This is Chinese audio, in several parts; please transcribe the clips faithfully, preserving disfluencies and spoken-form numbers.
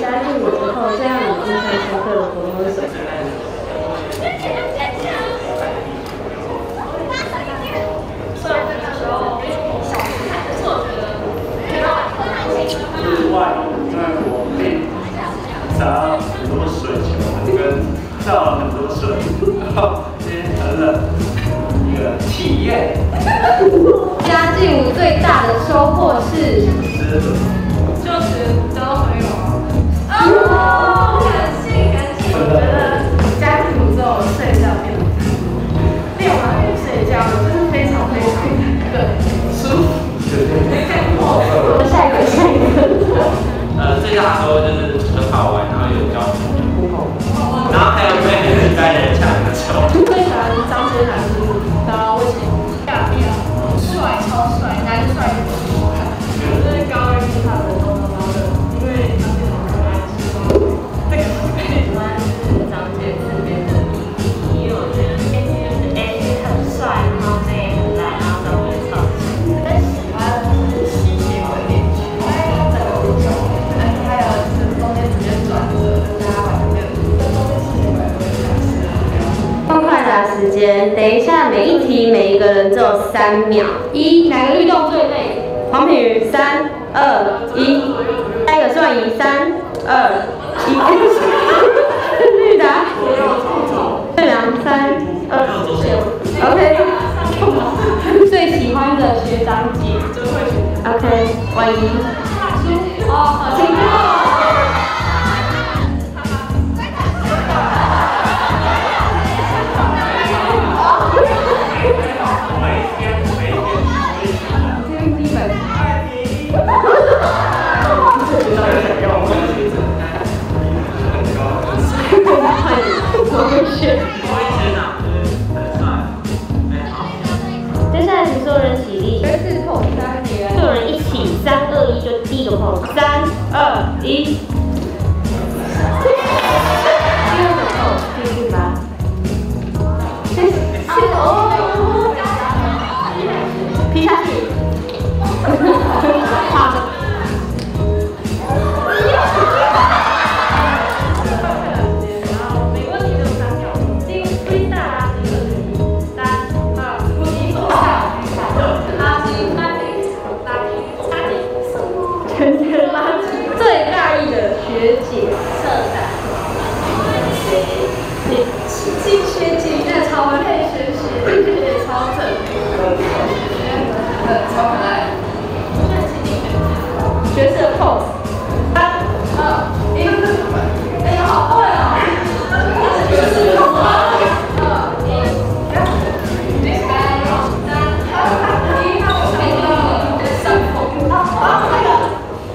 加进舞之后，最让你印象深刻的活动是什么？ 室外，因为我可以砸很多水球，跟造了很多水，然后今天很冷，一个体验。 加进舞最大的收获是， 就是交到朋友啊。哦，感谢感谢。我觉得加进舞之后睡觉变得，练完舞睡觉就是非常非常的舒服。 下一个下一个。 呃，最大的收获就是很好玩，然后有交朋友，然后还有被很期待人抢的球。 最喜欢张学良是高为什么？大面帅超帅，男帅又好看。就是高二是他的高高高的，因为张学良很爱吃这个。 喜欢是张杰这边的 B B， 因为我觉得 A C 就是 A C 很帅，然后妹也很烂，然后长得也超级。但喜欢的是吸血鬼恋曲，因为整个不久，还有就是中间直接转折，大家完全没有跟中间吸血鬼有相似。 放快答时间，等一下每一题每一个人只有三秒。一，哪个律动最累？黄品瑜，三二一，下一个算仪，三二一，绿答，对良，三二一 ，OK， 最喜欢的学长姐 ，OK， 婉仪，哦，请坐。接下来，请所有人起立。所有人一起，三二一，就第一个 pose， 三二一。第二个 pose， 继续吧。劈下去。好。最大意的学姐， 社长， 金学姐真的超配学学，金学姐超正，超可爱。 角色 pose， 三二一，哎呀，好会哦！四二一，三二一，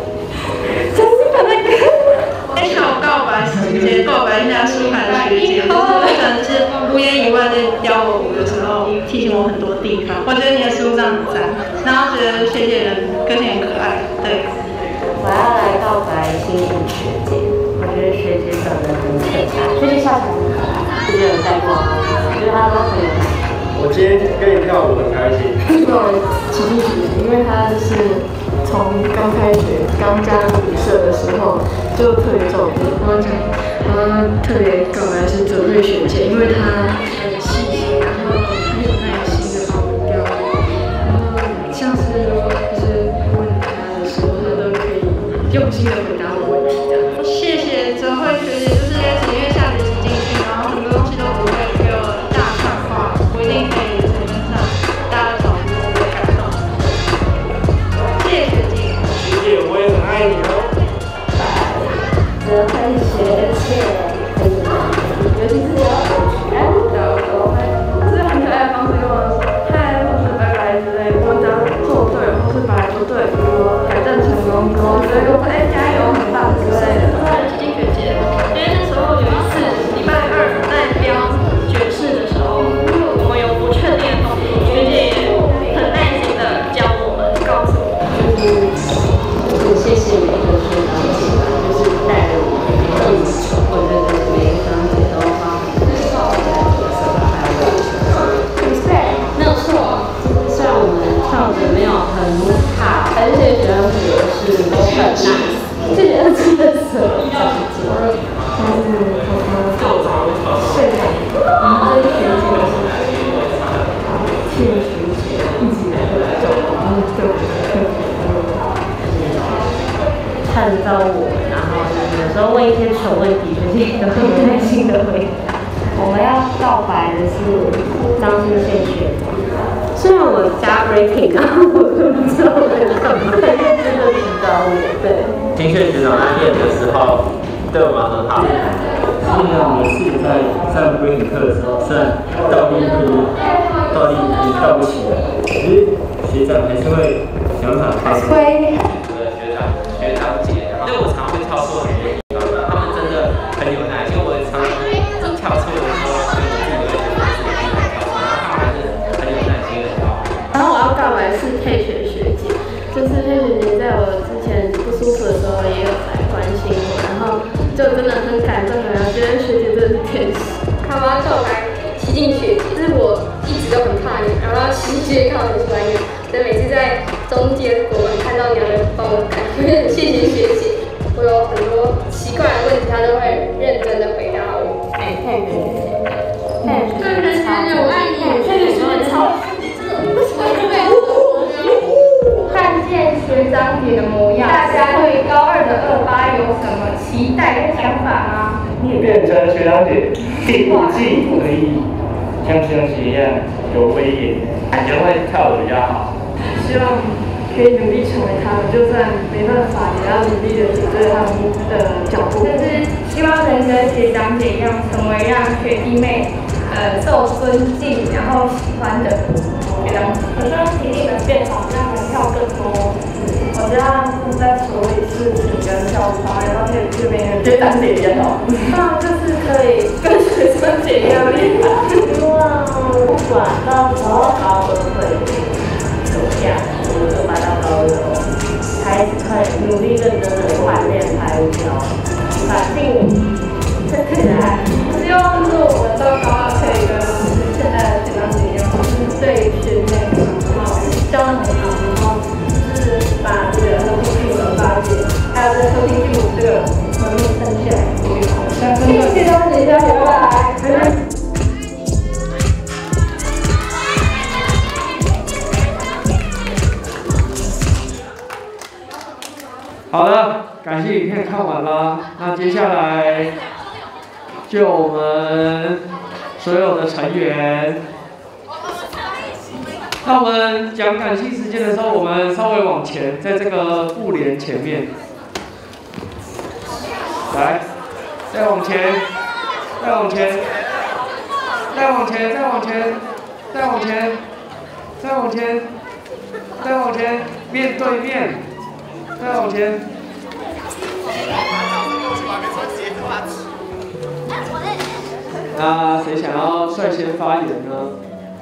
告白时间，告白一下舒涵学姐，就是可能是无言以外在教我舞的时候，提醒我很多地方。我觉得你的书上很赞，然后觉得学姐人个性很可爱，对。 我要来告白心舞学姐，我觉得学姐长得很可爱，学姐笑起来很可爱，学姐有带过，我觉得她都很有感觉。 我今天跟你跳舞很开心。 作为奇迹学姐，因为她是从刚开学刚加入舞社的时候就特别照顾，然后讲，然后特别告白是泽瑞学姐，因为她很细心，然后很有耐心的帮我们雕，然后像是就是问她的时候，她都可以用心的回答我问题的。 谢谢泽慧学姐，就是几月下学期进去，然后很多东西都不会给我大串话，我一定可以在跟上大家的脚步，我会感动。谢谢学姐， 学姐我也很爱你哦。 泽慧学姐，尤其是有曲安的我会， 就是很可爱的方式跟我说嗨或是拜拜之类的，我只要做对或是本来不对，比如说改正成功之后，就会跟我说哎加油很棒之类的。 金学姐，因为那时候有一次礼拜二在标爵士的时候，我们有不确定的东西，学姐也很耐心的教我们，告诉我们。 很谢谢每一个学长姐吧，就是带着我们这么久，我觉得每一个学长姐都帮我们少在角色快乐。没有错，虽然我们跳的没有很好，而且学长姐是都很难。 和他告白现在跟学姐的事情，谢谢学姐一直以来都来照顾，然后对我特别看到我，然后有时候问一些蠢问题，学姐都很有耐心的回答。我们要告白的是张新宪学长，虽然我加 breaking， 然后我都不知道我在干嘛，很认真的指导我。对， 新宪学长在练的时候对我们很好。 是啊，我是在上 breaking 课的时候，虽然倒立不倒立不跳不起来，可是学长还是会想办法开始。 会。 学长学长姐，所以我常会跳错很多地方，他们真的很有耐心，我也常常就跳错的时候，所以我自己有一些方式也不能跳错，然后他们还是很有耐心的跳。 然后我要告白是佩雪学姐，就是佩雪姐在我之前不舒服的时候也有来关心我，然后就真的很感动啊，觉得学姐真的是天使。 他们要告白齐静学姐，就是我一直都很怕你，然后齐静学姐看我很喜欢你，所以每次在中间国文看到你，还会帮我改，谢谢学姐。我有很多奇怪的问题，她都会认真的回答我。 哎，佩雪学姐，佩雪对学姐， 我爱你， 佩雪学姐超。 看见学长姐的模样，大家对高二的二八有什么期待跟想法吗？ 变成学长姐，第五季可以像学长姐一样有威严，感觉会跳得比较好。 希望可以努力成为他们，就算没办法，也要努力的紧追他们的脚步。 就是希望能跟学长姐一样，成为让学弟妹呃受尊敬，然后喜欢的学长姐。 我希望体力能变好，让人跳更多。我希望在处理事情跟跳舞方面，都可以去变成学长姐一样哦。那就是可以跟学长姐一样厉害。 希望不管到时候高二会怎么样，我就拔到高二哦，还是可以努力认真的锻炼拍跳，把劲撑起来。 希望就是我们到高二可以跟现在的学长姐一样，就是对学妹很好，教得很好，然后就是把这个和平剧的发掘，还有这个和平剧这个门面撑起来。谢谢学长姐，加油，拜拜。 好的，感谢影片看完啦。那接下来就我们所有的成员，那我们讲感性时间的时候，我们稍微往前，在这个布帘前面，来，再往前，再往前，再往前，再往前，再往前，再往前，再往前，面对面。再往前。那谁想要率先发言呢？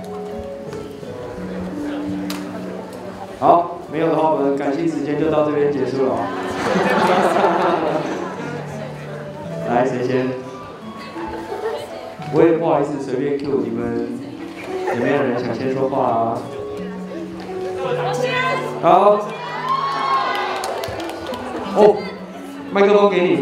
好，没有的话，我们感性时间就到这边结束了。来，谁先？我也不好意思随便 Q 你们，有没有人想先说话啊？好。哦，麦克风给你。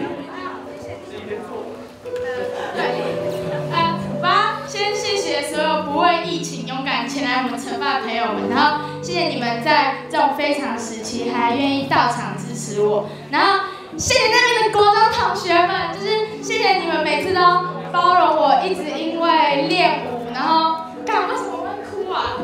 呃，我要先谢谢所有不为疫情勇敢前来我们惩罚的朋友们，然后谢谢你们在这种非常时期还愿意到场支持我，然后谢谢那边的国中同学们，就是谢谢你们每次都包容我，一直因为练舞，然后干为什么会哭啊？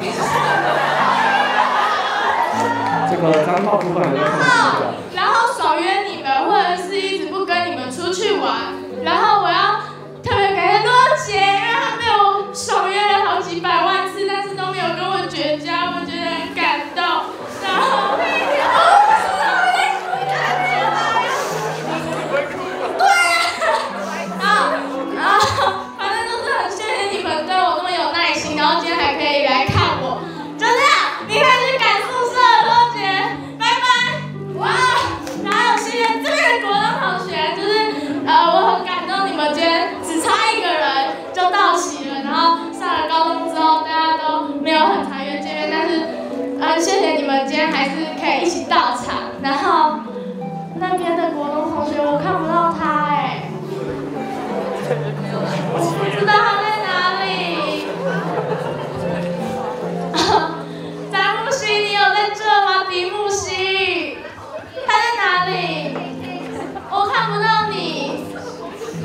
这个脏话部分还是看一下。 然后爽约你们，或者是一直不跟你们出去玩。然后我要特别感谢洛姐，因为她被我爽约了好几百万次，但是都没有跟我绝交，我觉得很感动。然后，哦，对啊，然后，然后，反正就是很谢谢你们对我那么有耐心，然后今天还可以来看我，就这样，你可以去赶宿舍，洛姐，拜拜。哇，然后谢谢这边的国中同学，就是呃，我很感动，你们今天只差一个人就到齐了，然后上了高中之后，大家都没有很长远见面，但是呃，谢谢你们今天还是可以一起到场。然后那边的国中同学我看不到他哎、欸，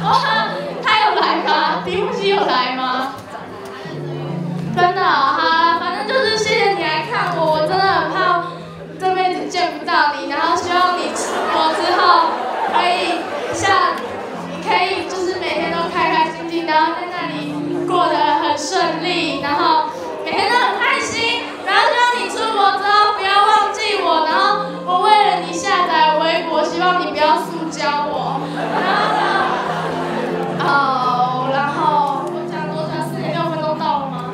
哇，他有来吗？题目系有来吗？真的哈，反正就是谢谢你来看我，我真的很怕这辈子见不到你，然后希望你出国之后可以像，你可以就是每天都开开心心，然后在那里过得很顺利，然后每天都很开心，然后希望你出国之后不要忘记我，然后我为了你下载微博，希望你不要塑胶我，然后呢，哦，然后我讲多久？四点六分钟到了吗？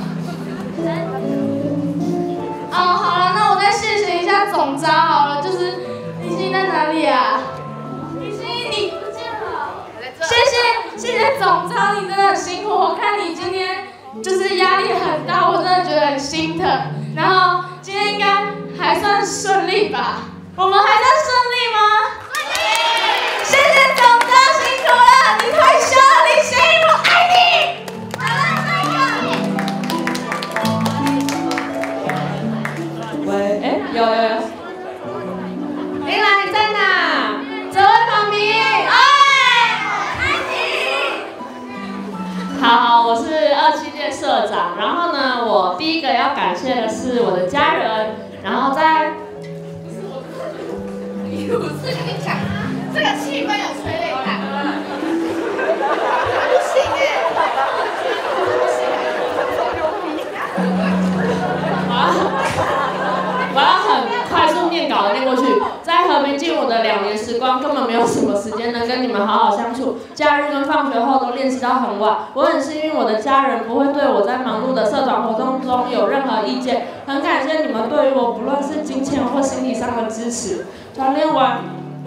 哦，好了，那我再谢谢一下总召好了，就是李欣在哪里啊？李欣，你不见了。谢谢谢谢总召，你真的很辛苦，我看你今天就是压力很大，我真的觉得很心疼。然后今天应该还算顺利吧？我们还算顺利吗？顺利。谢谢总召，辛苦了，你退休了，李欣，我爱你。好了，下一个。 喂，哎，有有有。林兰，你在哪？这位旁边。哎，爱你。好好，我是二七届社长。然后呢，我第一个要感谢的是我的家人，然后在。 我是跟你讲，这个气氛有催泪感。不行哎。不行。 我要很快速念稿的念过去。在和平进我的两年时光，根本没有什么时间能跟你们好好相处。假日跟放学后都练习到很晚。我很幸运，我的家人不会对我在忙碌的社团活动中有任何意见。很感谢你们对于我不论是金钱或心理上的支持。团练完。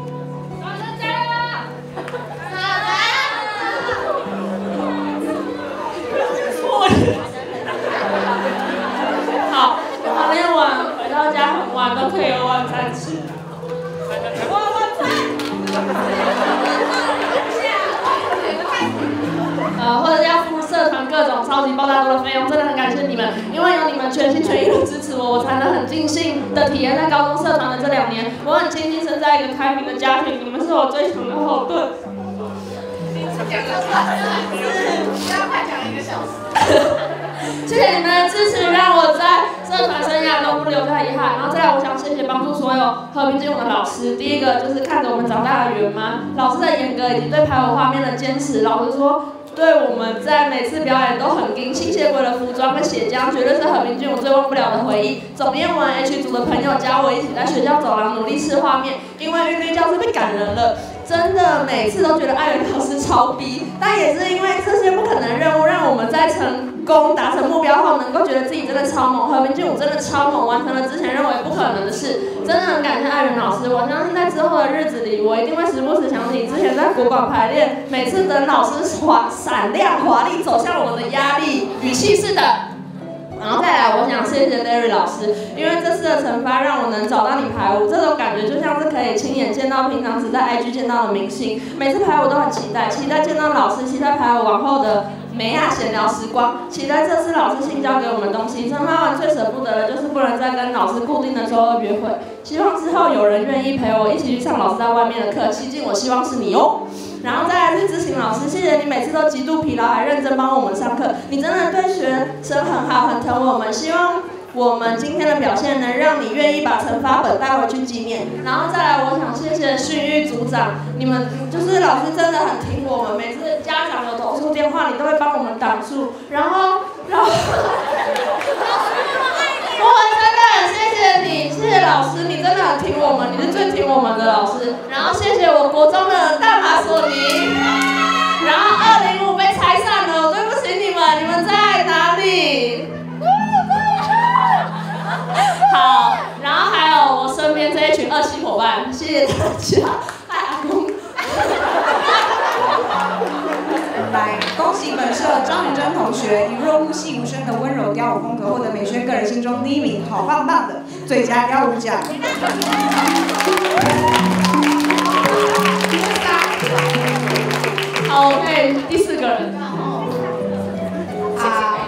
好，团练完回到家很晚都可以有晚餐吃。晚餐。呃，或者要付社团各种超级爆炸多的费用，真的很感谢你们，因为有你们全心全意的支持我，我才能很尽兴的体验在高中社团的这两年。我很庆幸生在一个开明的家庭，你们是我最强的后盾。 讲个快，不要快讲一个小时。 谢谢你们的支持，让我在社团生涯中不留下遗憾。然后再来，我想谢谢帮助所有和平进勇的老师。第一个就是看着我们长大的圆妈，老师的严格以及对排舞画面的坚持。老实说，对我们在每次表演都很精心写鬼的服装跟血浆，绝对是和平进勇最忘不了的回忆。总编完 H 组的朋友加我一起在学校走廊努力试画面，因为韵律教室被赶人了。真的每次都觉得艾伦老师超逼，但也是因为这些不可能任务，让我们在成功达成目标后，能够觉得自己真的超猛。和平进武真的超猛，完成了之前认为不可能的事，真的很感谢艾伦老师。我相信在之后的日子里，我一定会时不时想起之前在国馆排练，每次等老师华闪亮华丽走向我们的压力与气势的。然后再来，我想谢谢 Larry 老师，因为这次的惩罚让我能找到你排舞，这种感觉就像是可以亲眼见到平常只在 I G 见到的明星。每次排舞都很期待，期待见到老师，期待排舞往后的美雅闲聊时光，期待这次老师新教给我们东西。惩罚完最舍不得的就是不能再跟老师固定的周二约会，希望之后有人愿意陪我一起去上老师在外面的课，期间我希望是你哦。然后再来是知行老师，谢谢你每次都极度疲劳还认真帮我们上课，你真的对学生很好，很疼我们。希望我们今天的表现能让你愿意把惩罚本带回去纪念。然后再来，我想谢谢训育组长，你们就是老师真的很听我们，每次家长有投诉电话，你都会帮我们挡住。然后，然后，我真的很谢谢你，谢谢老师，你真的很听我们，你是最听我们的老师。然后谢谢我国中的大马索尼，然后二零五被拆散了，对不起你们，你们在哪里？好，然后还有我身边这一群二期伙伴，谢谢大家。嗨，阿公。 来，恭喜本社张雨珍同学以润物细无声的温柔雕舞风格获得美宣个人心中第一名，好棒棒的最佳雕舞奖。 好，我可以第四个人。 啊。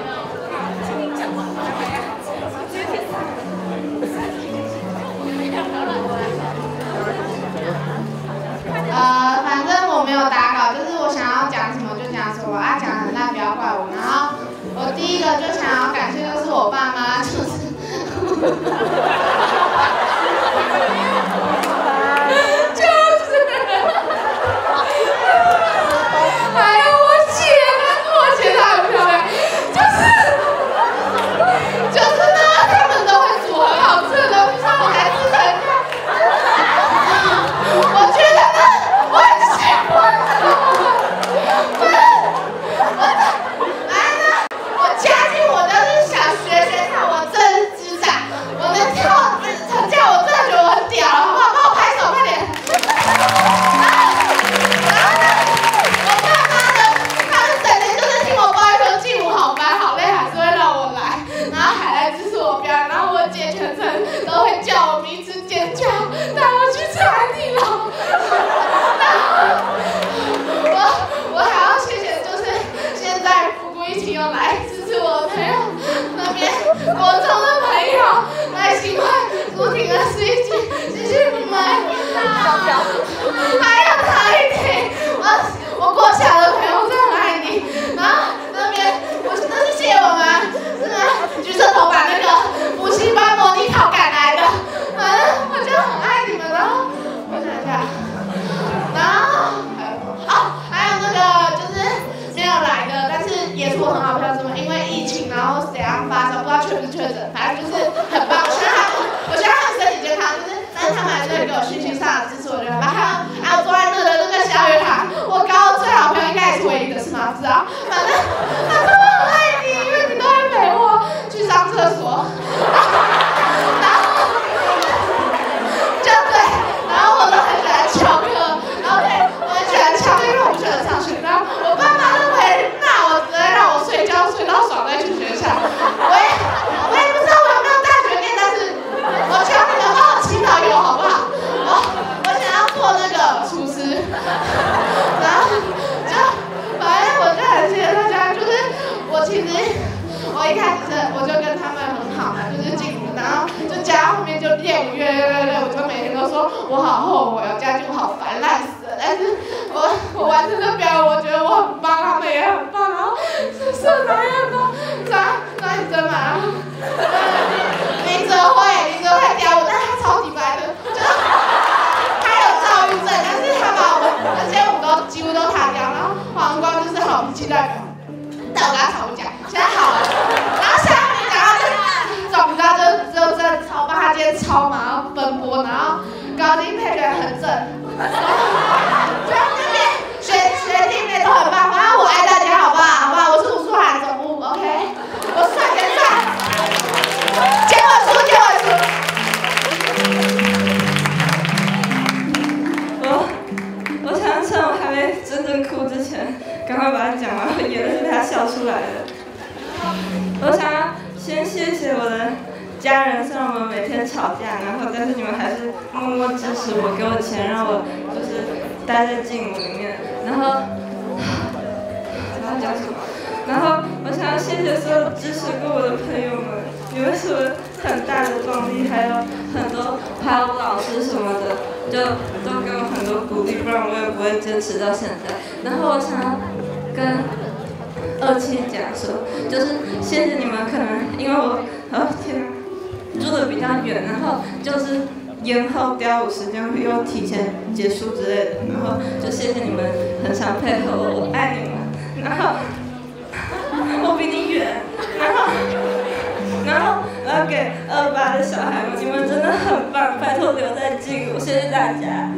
呃，反正我没有打稿，就是我想要第一个就想要感谢就是我爸妈，就是。就是还有我姐，我姐她很漂亮，就是就是呢，他们都会煮很好吃的东西，我还吃很看。我觉得呢，我很喜欢他们。我来呢，我家境我就是想学学跳，我真是智障，我能跳成这样，我真的觉得我很屌了，好不好？帮我拍手，快点。都会叫我名字尖叫，带我去吃海底捞。我我还要谢谢，就是现在复古一起又来支持我的朋友，那边国中的朋友来喜欢不停的十一集，谢谢你们。还有哪一天，我我国小的朋友真的很爱你，然后那边我那是谢我吗？是吗？橘色头发那个补习班模拟考赶来的，反正我就很爱你们。然后我想一下，然后哦还有那个就是没有来的，但是也是我很好朋友，什么因为疫情然后怎样发烧，不知道确不确诊，反正就是很棒。我希望他们，我希望他们身体健康，就是但是他们还是会给我讯息上的支持，我觉得很棒。还有还有坐在那的那个小女孩，我高中最好朋友应该也是唯一的是吗？不知道，反正他说我很爱你，因为你都会陪我去上厕所。然后就对，然后我都很喜欢翘课，然后对，我很喜欢翘课，因为我不喜欢上学。然后我爸妈都会骂我，直接让我睡觉睡到爽再去学校。我也我也不知道我有没有大学念，但是我求你们帮我祈祷有好不好？我我想要做那个厨师，然后就反正我就很谢谢大家，就是我其实。我一开始我就跟他们很好嘛，就是进舞，然后就加到后面就练舞，越练越练，我就每天都说我好后悔，我家境好烦，烂死了。但是我我完成这表演，我觉得我很棒，他们也很棒，然后社长也很棒，张张雨珍嘛，林哲慧，林哲慧屌我，但是他超级白的，就是他有躁郁症，但是他把我那些舞都几乎都塌掉，然后黄光就是好脾气代表。但我跟他吵不架，现在好了。然后下面讲到就是总之就只有真的超棒，他今天超忙，然后奔波，然后高金配觉得很正，就那边学学弟妹都很棒，反正我爱大家，好不好？好不好？我是武术韩总务 ，OK？ 我是帅天帅，借我书，借我书。我我想趁我还没真正哭之前。赶快把它讲完，我眼泪是被他笑出来的。我想要先谢谢我的家人，虽然我们每天吵架，然后但是你们还是默默支持我，给我钱让我就是待在劲舞里面。然后，我要讲什么？然后我想要谢谢所有支持过我的朋友们，你们是我很大的动力，还有很多还有老师什么的，就都给我很多鼓励，不然我也不会坚持到现在。然后我想要跟二七讲说，就是谢谢你们，可能因为我，哦天啊，住的比较远，然后就是延后雕舞时间又提前结束之类的，然后就谢谢你们很常配合我，我爱你们。然后我比你远，然后然后我要给二八的小孩们，你们真的很棒，拜托留在劲舞，谢谢大家。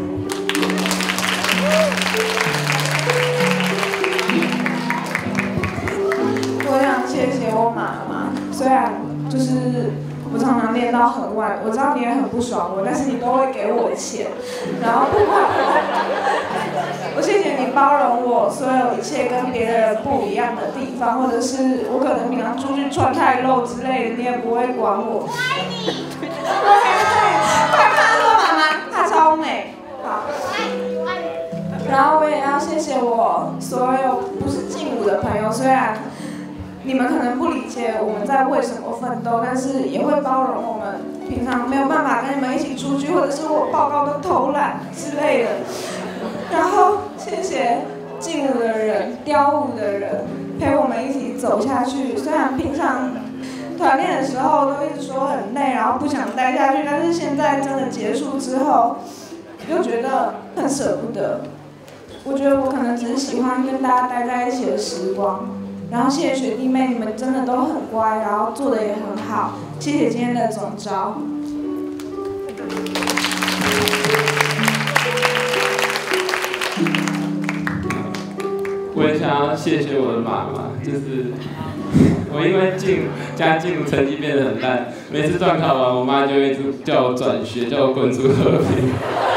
我想谢谢我妈妈，虽然就是我常常练到很晚，我知道你也很不爽我，但是你都会给我钱，然后不管我，我谢谢你包容我所有一切跟别人不一样的地方，或者是我可能平常出去穿太露之类的，你也不会管我。我爱你。快看说妈妈，她超美。好。然后我也要谢谢我所有不是劲舞的朋友，虽然你们可能不理解我们在为什么奋斗，但是也会包容我们平常没有办法跟你们一起出去，或者是我报告都偷懒之类的。然后谢谢劲舞的人、雕舞的人，陪我们一起走下去。虽然平常团练的时候都一直说很累，然后不想待下去，但是现在真的结束之后，又觉得很舍不得。我觉得我可能只是喜欢跟大家待在一起的时光。然后谢谢学弟妹，你们真的都很乖，然后做的也很好。谢谢今天的总召。 我也想要谢谢我的妈妈，就是我因为进家境成绩变得很烂，每次段考完，我妈就一直叫我转学，叫我滚出和平。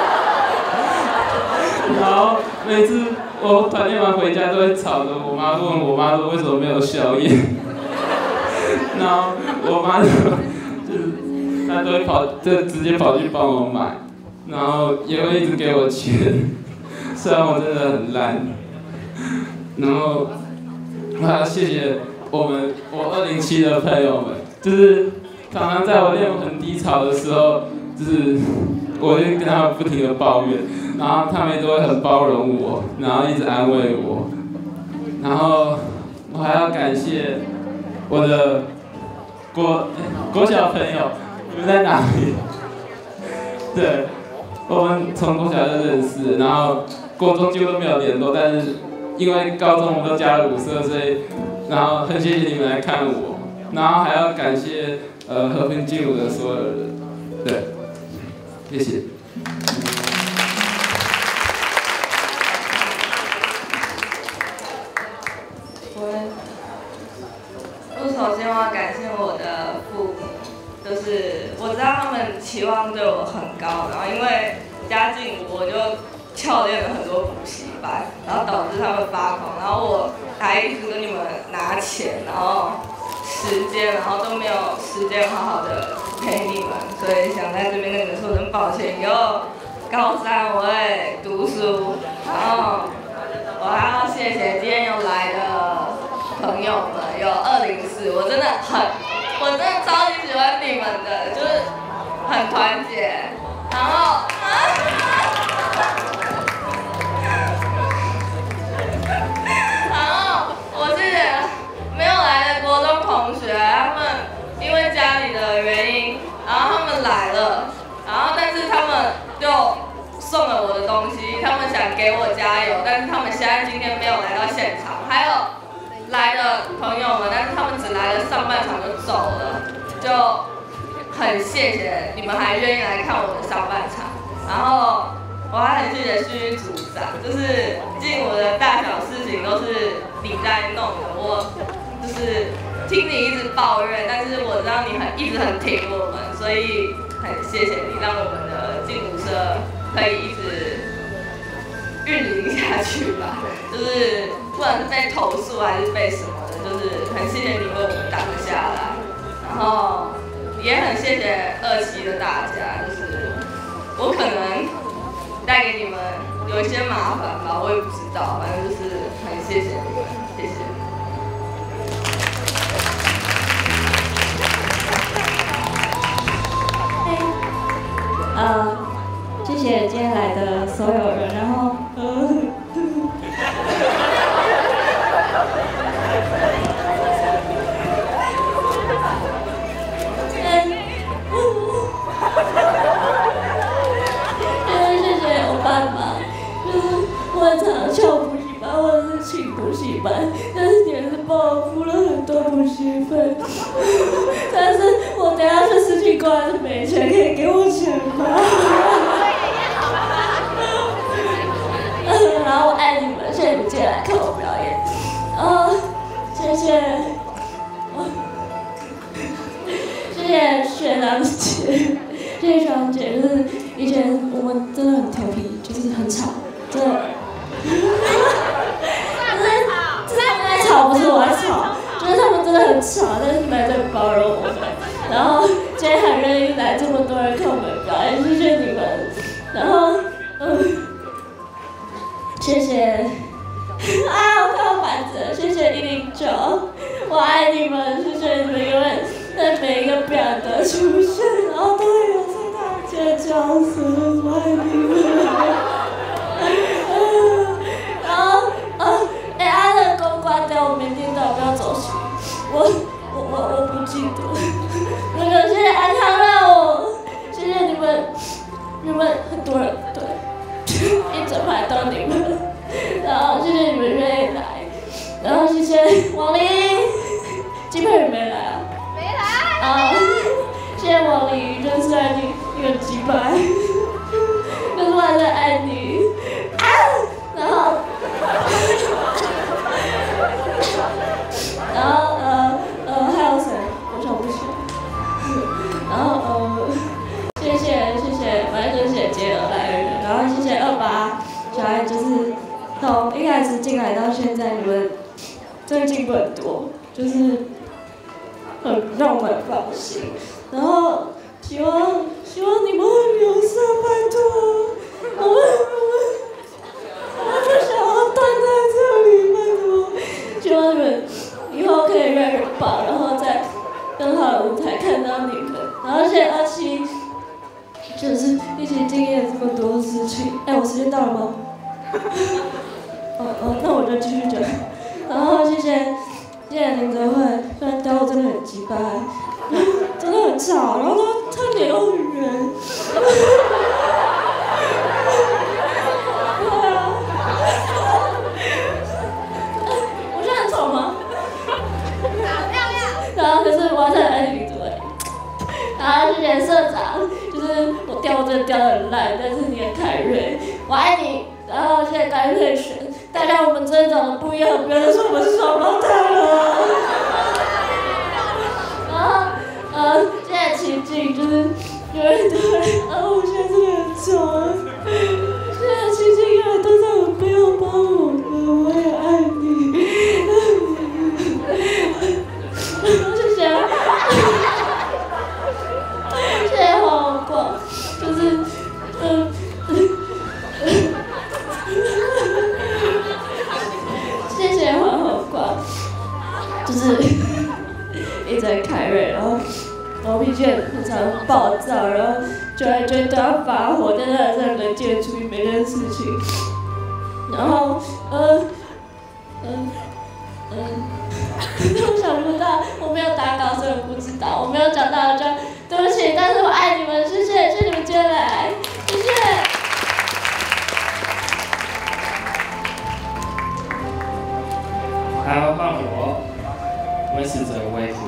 然后每次我团练完回家都会吵着我妈，问我妈说为什么没有宵夜。然后我妈就就是她都会跑，就直接跑去帮我买，然后也会一直给我钱，虽然我真的很烂。然后我还要谢谢我们我二零七的朋友们，就是常常在我练很低潮的时候，就是我就跟他们不停的抱怨，然后他们都会很包容我，然后一直安慰我。然后我还要感谢我的国国小朋友，你们在哪里？对，我们从国小就认识，然后国中几乎都没有联络，但是因为高中我们都加了舞社，所以然后很谢谢你们来看我，然后还要感谢呃和平劲舞的所有人，对，谢谢。 我我首先我要感谢我的父母，就是我知道他们期望对我很高，然后因为家境我就翘练了很多补习班，然后导致他们发狂，然后我还一直跟你们拿钱，然后时间，然后都没有时间好好的陪你们，所以想在这边跟你们说声抱歉。以后高三我会读书，然后我还要谢谢今天有来的朋友们，有二零四，我真的很，我真的超级喜欢你们的，就是很团结，然后。然后我是没有来的国中同学，他们因为家里的原因，然后他们来了，然后但是他们就送了我的东西，他们想给我加油，但是他们现在今天没有来到现场。还有来的朋友们，但是他们只来了上半场就走了，就很谢谢你们还愿意来看我的上半场。然后我还很谢谢旭旭组长，就是进我的大小事情都是你在弄的，我就是听你一直抱怨，但是我知道你很一直很挺我们，所以很谢谢你，让我们的劲舞社可以一直运营下去吧。就是不管是被投诉还是被什么的，就是很谢谢你为我们挡下来，然后也很谢谢二期的大家，就是我可能带给你们有一些麻烦吧，我也不知道，反正就是很谢谢你们，谢谢。 呃，谢谢今天来的所有人，然后，呃，谢谢我爸妈，就是我很常翘补习班或者是请补习班，但是你们是帮我付了很多补习费，但是我等下去十几块还是没钱，可以给我钱吗？然后我爱你们，谢谢你们今天来看我表演，啊，谢谢，谢谢学长姐，谢谢学长姐，就是以前我们真的很调皮，就是很吵，真的。就是他们在吵，不是我在吵，就是他们真的很吵，但是你们还在包容我们。然后今天很愿意来这么多人看我们表演，谢谢你们。然后，嗯，谢谢。啊，我看到板子，谢谢一零九，我爱你们，谢谢你们永远在每一个表演的出现，然后都会有最大的角色，我爱你们。然后，呃，哎，他的公关掉，我明天到，不要走心。 谢王林，金佩宇没来啊？ 没来。 啊，谢谢王林，就虽然你你很鸡掰，可是我还是爱你。啊，然后，然后呃呃还有谁？我想不起来。然后呃，谢谢谢谢，反正就是谢谢杰尔来人，然后谢谢二八小爱，就是从一开始进来到现在，你们最进步很多，就是很让我们放心。然后希望希望你们会留下，拜托，我们我们我们不想要待在这里，拜托。希望你们以后可以越来越棒，然后在更好的舞台看到你们。然后谢谢阿七，就是一起经历了这么多事情。哎，我时间到了吗？哦哦，那我就继续讲。然后谢谢谢谢林哲慧，虽然雕真的很鸡掰，真的很吵，然后他他脸又很圆。对啊。我现在很丑吗？漂亮。然后可是我还是很爱林哲慧。然后谢谢社长，就是我雕真的雕得很烂，但是你很凯瑞，我爱你。然后谢谢该配选，大家我们真的长得不一样，不要再说我们是双胞胎了。然后呃，谢谢奇迹，就是有人都会，啊，我现在真的很丑。谢谢奇迹，有人都在我背后帮我们，我也爱你。谢谢。谢谢黄光，就是嗯。谢谢黄黄光，就是一直在凯瑞，然后我脾气很常暴躁，然后就来就对他发火，但是还是很冷静的处理每件事情。然后呃嗯嗯，我想不到，我没有打稿，所以我不知道，我没有讲到就对不起，但是我爱你们，谢谢，谢谢你们今天来，谢谢。 好，换我，温死者威夫。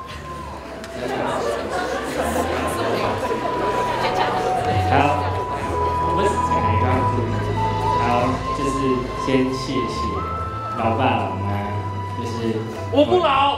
好，温死者没关系。好，就是先谢谢老爸老妈，就是我不老。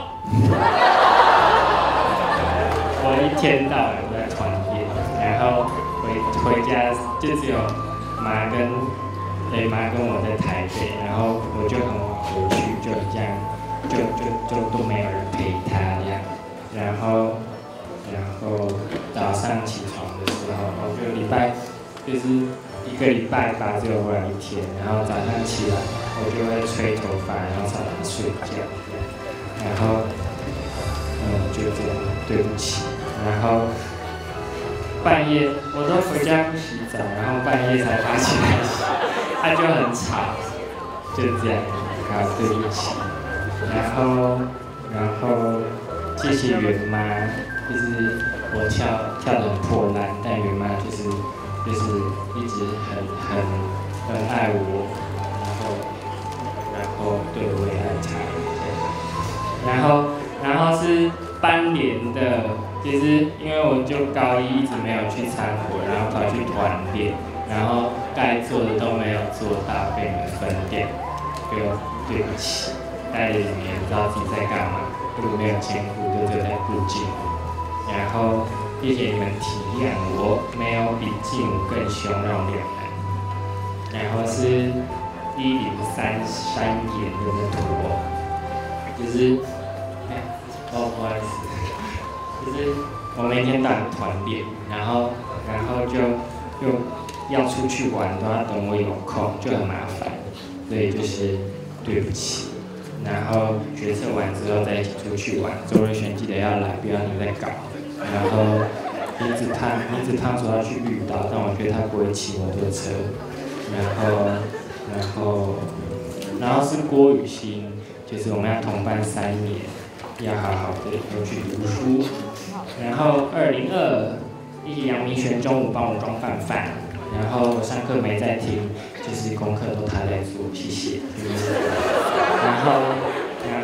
我一天到晚都在团练，然后回回家就只有妈跟。对，妈跟我在台北，然后我就很晚回去，就这样，就就就都没有人陪他这样，然后然后早上起床的时候，我就礼拜就是一个礼拜吧，只有回来一天，然后早上起来我就会吹头发，然后上床睡觉，然后嗯就这样，对不起，然后半夜我都回家不洗澡，然后半夜才爬起来洗。他就很吵，就这样，好，对不起。然后，然后谢谢袁妈，就是我跳跳得很破烂，但袁妈就是就是一直很很很爱我，然后然后对我也很差，然后然后是班联的，其实因为我就高一一直没有去参活，然后跑去团练。然后该做的都没有做到，被你们分掉，对我对不起。带着你们也不知道自己在干嘛，如果没有监护，就就在附近。然后谢谢你们体谅我，没有比劲舞更凶，让我两难。然后是一零三山岩的那图哦，就是，哎，哦不好意思，就是我每天到晚团练，然后然后就就。要出去玩都要等我有空，就很麻烦，所以就是对不起。然后决策完之后再一起出去玩，周瑞璇记得要来，不要你再搞。然后林子胖，林子胖说要去绿岛，但我觉得他不会骑摩托车。然后，然后，然后是郭雨欣，就是我们要同班三年，要好好的都去读书。然后二零二，一起杨明璇中午帮我装饭饭。然后我上课没在听，就是功课都他在做，谢谢。然后，然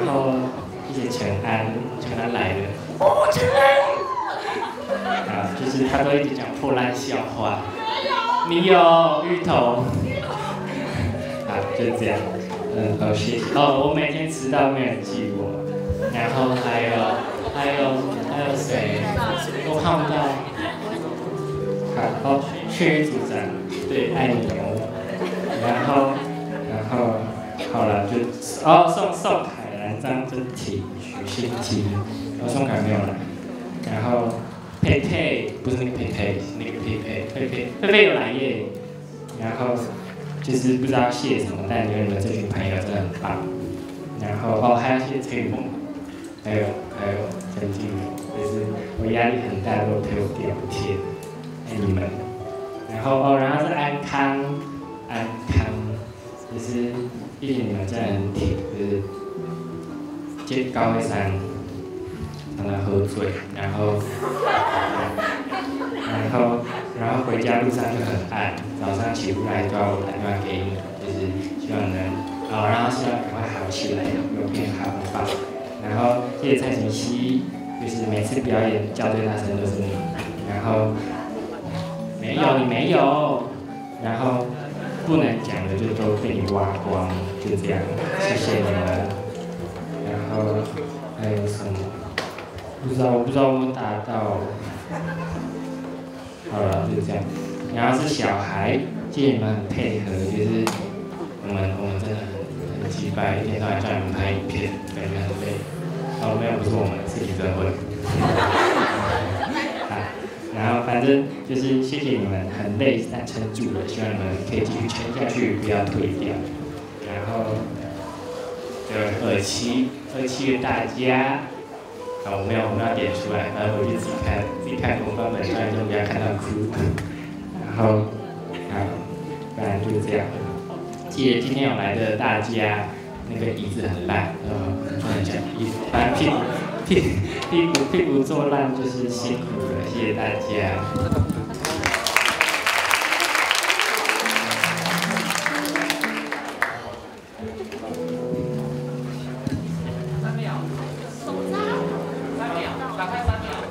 安，陈安来了。哦，陈安。啊，就是他都一直讲破烂笑话。你有芋头。啊，就这样。嗯，好，谢谢。哦，我每天迟到没人记我。然后还有还有还有谁？我看不到。好，哦，薛组长，对，爱你哦。然后然后好了，就哦宋宋凯兰、张真婷、许欣婷，哦宋凯没有来。然后佩佩不是那个佩佩，是那个佩佩，佩佩佩佩有来耶。然后就是不知道谢什么，但因为你们这群朋友真的很棒。然后哦还要谢崔梦，还有还有陈静柔，就是我压力很大，都陪我第二天，爱你们。然后哦，然后是安康，安康，就是毕竟你们真的很挺，就是接高一山常常喝醉，然后然后然后回家路上就很暗，早上起不来就要我打电话给你，就是希望能哦，然后希望赶快好起来，有变好很棒。然后谢谢蔡琴熙，就是每次表演叫最大声都是你，然后。没有，你没有，然后不能讲的就都被你挖光，就这样，谢谢你们。然后还有什么？不知道，我不知道我们达到。好了，就这样。然后是小孩，谢谢你们很配合，就是我们我们真的很很击败，一天到晚叫你们拍影片，感觉很累。哦，没有，不是我们，是李正辉。然后反正就是谢谢你们，很累但撑住了，希望你们可以继续撑下去，不要退掉。然后就二期二期的大家，啊我没有我们要点出来，反正回去自己看，自己看公关本上就不要看到哭。然后好，不然就是这样。谢谢今天有来的大家，那个椅子很烂，呃不能讲椅子，反正屁股屁屁股屁股坐烂就是辛苦了。谢谢大家。 三秒，手札，三秒，打开三秒。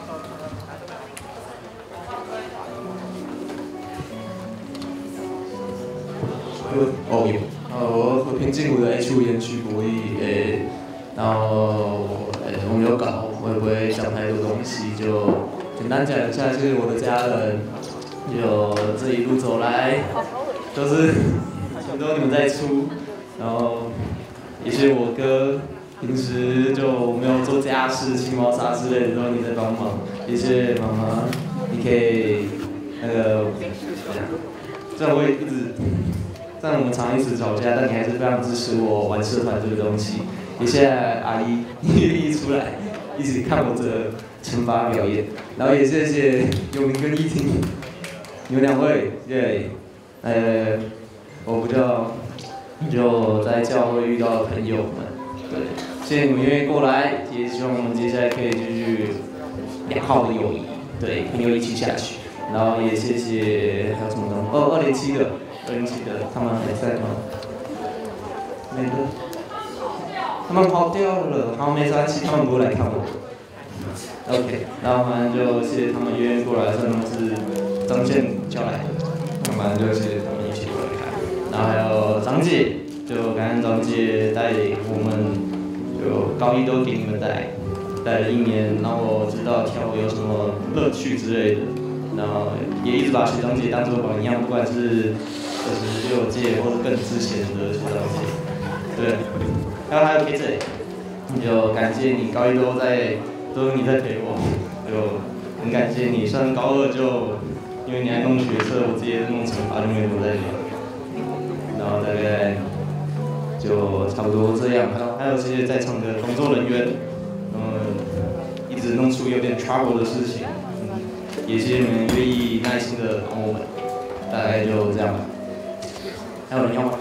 哦有，呃我和平静武的 H 五园区博弈，诶，然后诶我们有搞，会不会讲太多东西就。简单讲一下，就是我的家人，就这一路走来，都是很多你们在出，然后也是我哥，平时就没有做家事、清猫砂之类的，都你在帮忙。也谢妈妈，你可以那个，虽然我也一直，虽然我们常一直吵架，但你还是非常支持我玩社团这个东西。也谢谢阿姨愿意出来，一起看我这。惩罚表演，然后也谢谢永明跟依婷，你们两位，对，呃，我不知道，就在教会遇到的朋友们，对，谢谢你们愿意过来，也希望我们接下来可以继续良好的友谊，对，朋友一起下去，然后也谢谢还有什么东西，哦，二零七的，二零七的，他们还在吗？没的，他们跑掉了，好没关系，他们不会来看我。OK， 然后反正就谢谢他们愿意过来，算是张健叫来的，那反正就谢谢他们一起过来看。然后还有张姐，就感恩张姐带我们，就高一都给你们带，带了一年，让我知道跳舞有什么乐趣之类的。然后也一直把学长姐当作榜样，不管是二十六届或者更之前的学长姐。对，还有还有 K J， 就感谢你高一都在。都是你在陪我，就很感谢你。虽然高二就因为你还弄学测，我自己也弄惩罚，就没有在聊。然后大概就差不多这样。还有还有谢谢在场的工作人员，嗯，一直弄出有点 trouble 的事情，嗯，也谢谢你们愿意耐心的帮我们。大概就这样吧。还有人要吗？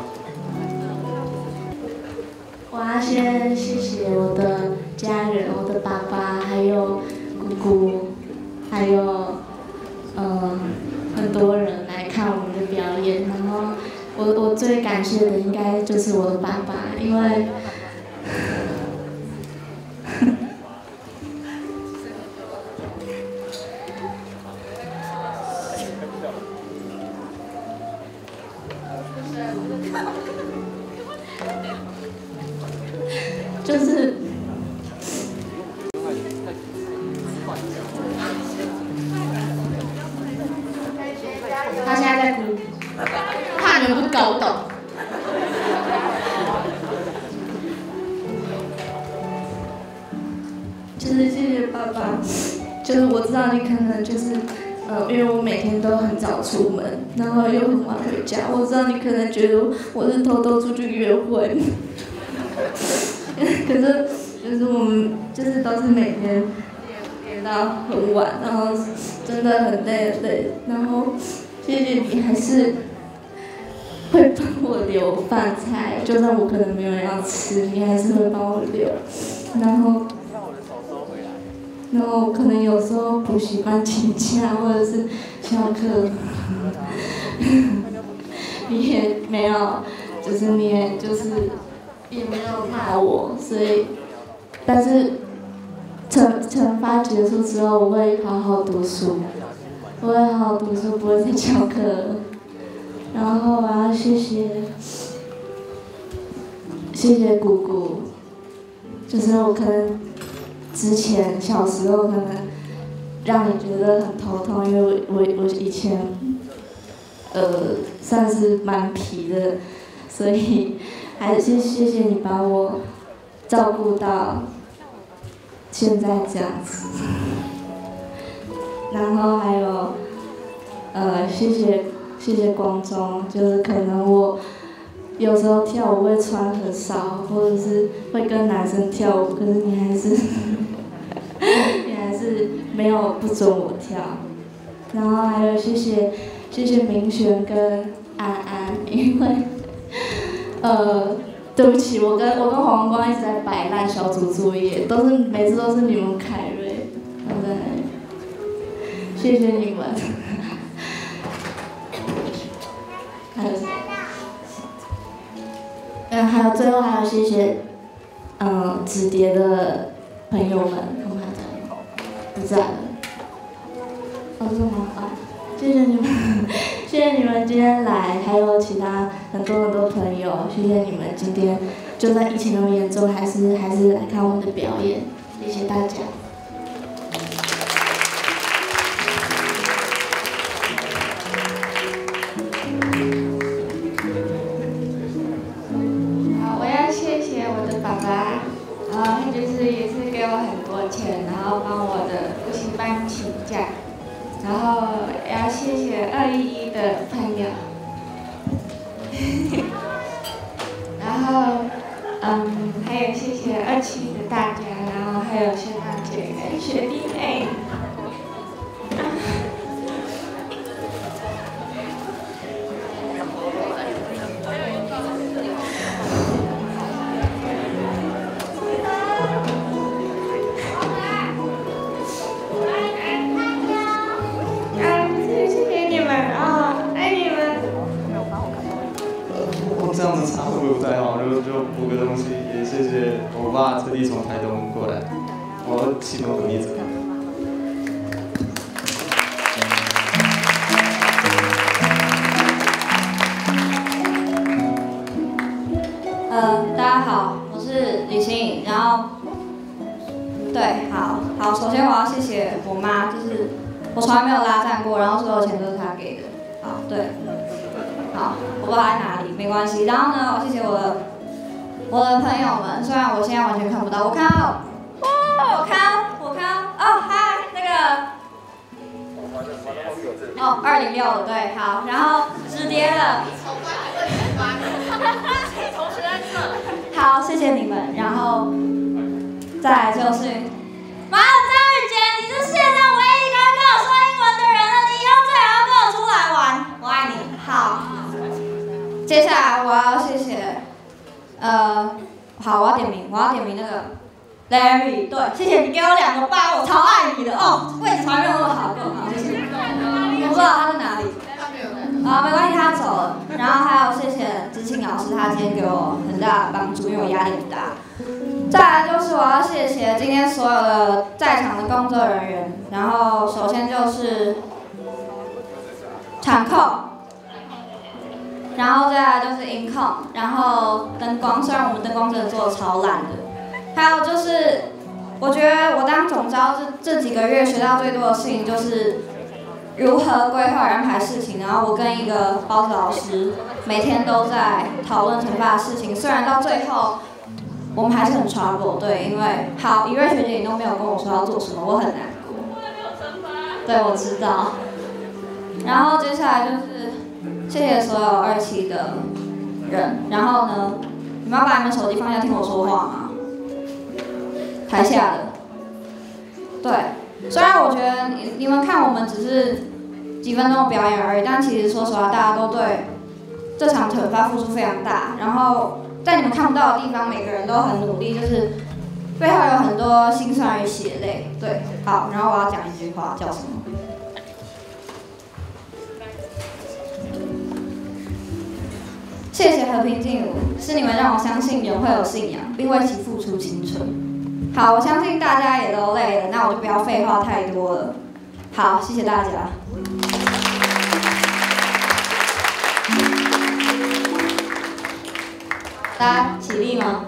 我要先谢谢我的家人，我的爸爸，还有姑姑，还有呃很多人来看我们的表演。然后我我最感谢的应该就是我的爸爸，因为就是他现在在哭，怕你们不搞懂。 就是谢谢爸爸，就是我知道你可能就是，呃，因为我每天都很早出门，然后又很晚回家，我知道你可能觉得我是偷偷出去约会，可是就是我们就是都是每天练到很晚，然后真的很累很累，然后谢谢你还是会帮我留饭菜，就算我可能没有人要吃，你还是会帮我留，然后。然后可能有时候补习班请假或者是翘课，你也没有，就是你也就是也没有骂我，所以，但是惩惩罚结束之后，我会好好读书，我会好好读书，不会再翘课了。然后我要谢谢谢谢姑姑，就是我可能。之前小时候可能让你觉得很头痛，因为我我我以前呃算是蛮皮的，所以还是谢谢你把我照顾到现在这样子。然后还有呃谢谢谢谢光中，就是可能我有时候跳舞会穿很少，或者是会跟男生跳舞，可是你还是。你还是没有不准我跳，然后还有谢谢谢谢明璇跟安安，因为呃对不起，我跟我跟黄光一直在摆烂小组作业，都是每次都是你们凯瑞，对，谢谢你们。还有谁？嗯，还有最后还有谢谢嗯纸蝶的朋友们。不在了，哦，这么好，谢谢你们，谢谢你们今天来，还有其他很多很多朋友，谢谢你们今天就在疫情那么严重，还是还是来看我们的表演，谢谢大家。 好，我要谢谢我的爸爸。然后他就是也是给我很多钱，然后帮我的补习班请假，然后也要谢谢二一一的朋友，然后嗯还有谢谢二期的大家，然后还有学长姐跟学弟妹。 这样子插会不会不太好？就就补个东西，也谢谢我爸特地从台东过来，我启动很一直。 呃，大家好，我是李欣颖，然后，对，好，好，首先我要谢谢我妈，就是我从来没有拉赞过，然后所有钱都是她给的，好，对。好，我不知道在哪里，没关系。然后呢，我谢谢我的我的朋友们，虽然我现在完全看不到，我看到，哇，我看到，我看到，哦，嗨，那个，哦，二零六的，对，好，然后直跌了，同学在这，好，谢谢你们，然后再来就是，妈，张雨洁，你是世界上唯一一个跟我说英文的人了，你以后最好要跟我出来玩，我爱你，好。接下来我要谢谢，呃，好，我要点名，我要点名那个 Larry， 对，谢谢你给我两个八，我超爱你的哦，位置从来没有那么好，更好，谢谢。我不知道他在哪里，啊，没关系，他走了。然后还有谢谢知庆老师，他今天给我很大的帮助，因为我压力很大。再来就是我要谢谢今天所有的在场的工作人员，然后首先就是场控。 然后再来就是音控，然后灯光，虽然我们灯光真的做的超烂的，还有就是我觉得我当总招这这几个月学到最多的事情就是如何规划安排事情，然后我跟一个包子老师每天都在讨论惩罚的事情，虽然到最后我们还是很 trouble， 对，因为好一瑞学姐你都没有跟我说要做什么，我很难过。对，我知道。然后接下来就是谢谢所有二期的人，然后呢，你们要把你们手机放下听我说话吗？台下的，对，虽然我觉得你你们看我们只是几分钟的表演而已，但其实说实话，大家都对这场惩罚付出非常大，然后在你们看不到的地方，每个人都很努力，就是背后有很多辛酸与血泪。对，好，然后我要讲一句话，叫什么？谢谢和平静茹，是你们让我相信人会有信仰，并为其付出青春。好，我相信大家也都累了，那我就不要废话太多了。好，谢谢大家。大家起立吗？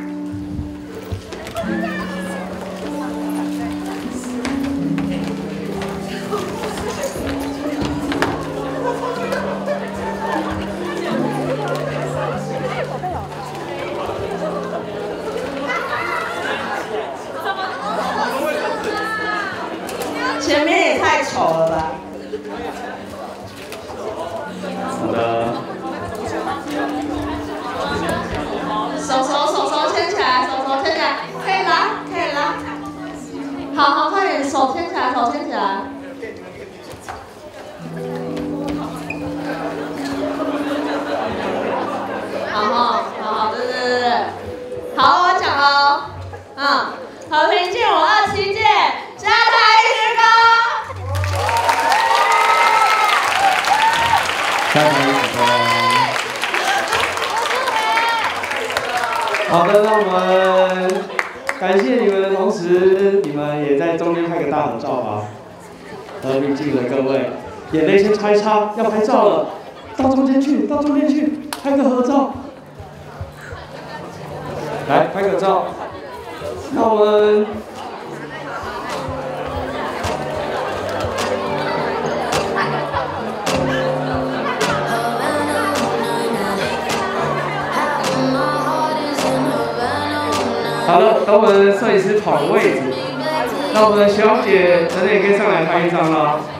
前面也太丑了吧！ 好的。 手手手手牵起来，手手牵起来，可以拉，可以拉。好好，快点，手牵起来，手牵起来。好好好好，对对对对。好，我讲喽。嗯，和平进入二七届加台鞠躬。 加台鞠躬。好的，那我们感谢你们，同时你们也在中间拍个大合照吧。和平进的各位，眼泪先擦一擦，要拍照了，到中间去，到中间去，拍个合照。来，拍个照。那我们。好了，等我们摄影师跑个位置，那我们的学长姐真的也可以上来拍一张了。